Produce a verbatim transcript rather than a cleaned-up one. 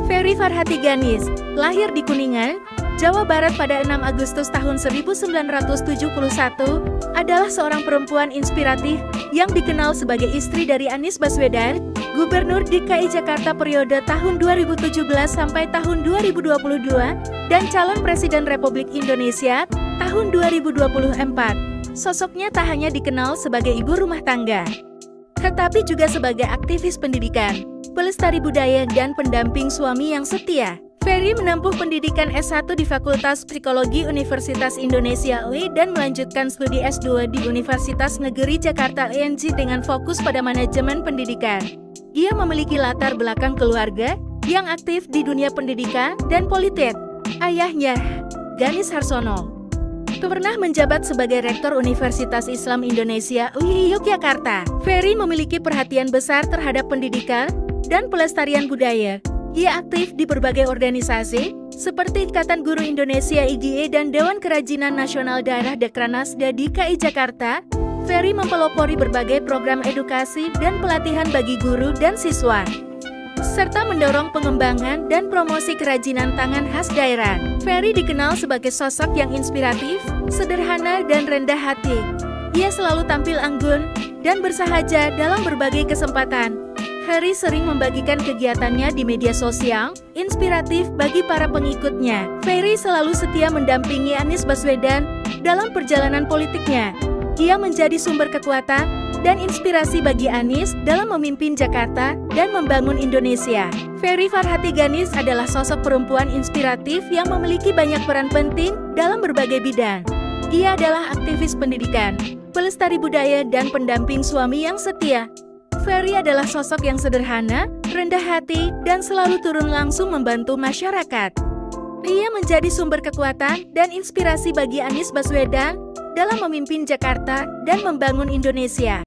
Ferry Farhati Ganis, lahir di Kuningan, Jawa Barat pada enam Agustus tahun seribu sembilan ratus tujuh puluh satu, adalah seorang perempuan inspiratif yang dikenal sebagai istri dari Anies Baswedan, Gubernur D K I Jakarta periode tahun dua ribu tujuh belas sampai tahun dua ribu dua puluh dua, dan calon Presiden Republik Indonesia tahun dua ribu dua puluh empat. Sosoknya tak hanya dikenal sebagai ibu rumah tangga, tetapi juga sebagai aktivis pendidikan, pelestari budaya dan pendamping suami yang setia. Ferry menempuh pendidikan S satu di Fakultas Psikologi Universitas Indonesia U I dan melanjutkan studi S dua di Universitas Negeri Jakarta U N J dengan fokus pada manajemen pendidikan. Ia memiliki latar belakang keluarga yang aktif di dunia pendidikan dan politik. Ayahnya, Ganis Harsono, pernah menjabat sebagai Rektor Universitas Islam Indonesia U I Yogyakarta. Ferry memiliki perhatian besar terhadap pendidikan dan pelestarian budaya. Ia aktif di berbagai organisasi, seperti Ikatan Guru Indonesia I G I dan Dewan Kerajinan Nasional Daerah Dekranasda D K I Jakarta. Ferry mempelopori berbagai program edukasi dan pelatihan bagi guru dan siswa, serta mendorong pengembangan dan promosi kerajinan tangan khas daerah. Ferry dikenal sebagai sosok yang inspiratif, sederhana dan rendah hati. Ia selalu tampil anggun dan bersahaja dalam berbagai kesempatan. Ferry sering membagikan kegiatannya di media sosial, inspiratif bagi para pengikutnya. Ferry selalu setia mendampingi Anies Baswedan dalam perjalanan politiknya. Ia menjadi sumber kekuatan dan inspirasi bagi Anies dalam memimpin Jakarta dan membangun Indonesia. Ferry Farhati Ganis adalah sosok perempuan inspiratif yang memiliki banyak peran penting dalam berbagai bidang. Ia adalah aktivis pendidikan, pelestari budaya dan pendamping suami yang setia. Ferry adalah sosok yang sederhana, rendah hati, dan selalu turun langsung membantu masyarakat. Ia menjadi sumber kekuatan dan inspirasi bagi Anies Baswedan dalam memimpin Jakarta dan membangun Indonesia.